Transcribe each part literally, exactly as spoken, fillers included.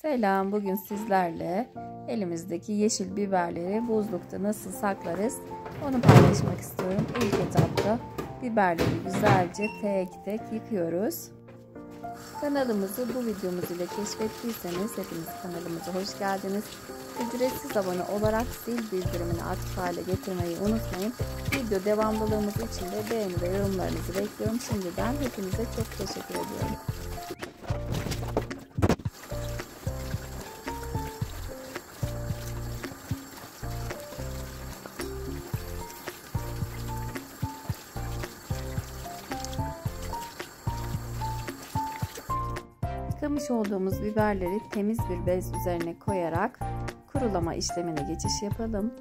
Selam, bugün sizlerle elimizdeki yeşil biberleri buzlukta nasıl saklarız onu paylaşmak istiyorum. İlk etapta biberleri güzelce tek tek yıkıyoruz. Kanalımızı bu videomuz ile keşfettiyseniz hepiniz kanalımıza hoş geldiniz. Ücretsiz abone olarak zil bildirimini aktif hale getirmeyi unutmayın. Video devamlılığımız için de beğeni ve yorumlarınızı bekliyorum. Şimdiden hepinize çok teşekkür ediyorum. Yıkamış olduğumuz biberleri temiz bir bez üzerine koyarak kurulama işlemine geçiş yapalım.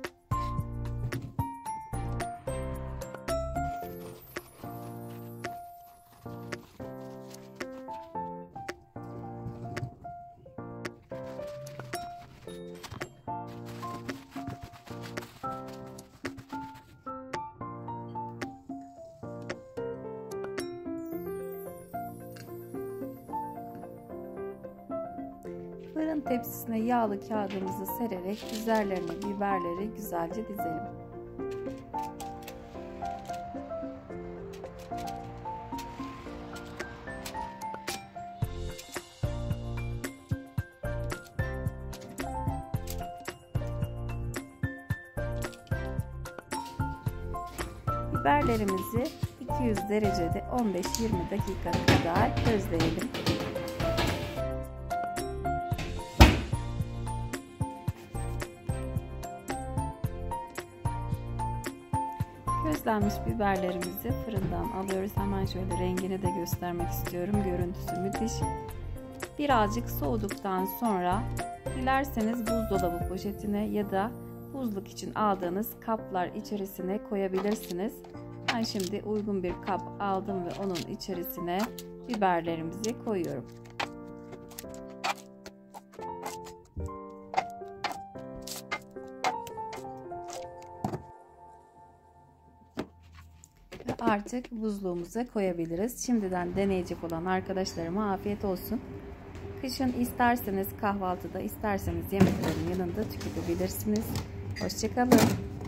Fırın tepsisine yağlı kağıdımızı sererek üzerlerine biberleri güzelce dizelim. Biberlerimizi iki yüz derecede on beş yirmi dakika kadar közleyelim. Közlenmiş biberlerimizi fırından alıyoruz. Hemen şöyle rengini de göstermek istiyorum. Görüntüsü müthiş. Birazcık soğuduktan sonra dilerseniz buzdolabı poşetine ya da buzluk için aldığınız kaplar içerisine koyabilirsiniz. Ben şimdi uygun bir kap aldım ve onun içerisine biberlerimizi koyuyorum. Artık buzluğumuza koyabiliriz. Şimdiden deneyecek olan arkadaşlarıma afiyet olsun. Kışın isterseniz kahvaltıda, isterseniz yemeklerin yanında tüketebilirsiniz. Hoşça kalın.